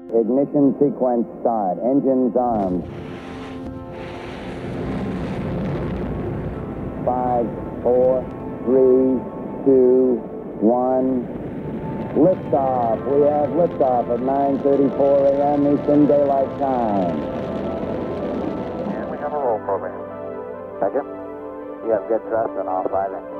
Ignition sequence start. Engines armed. 5, 4, 3, 2, 1. Liftoff. We have liftoff at 9:34 a.m. Eastern Daylight Time. And we have a roll program. Second. You have good thrust on all 5 engines.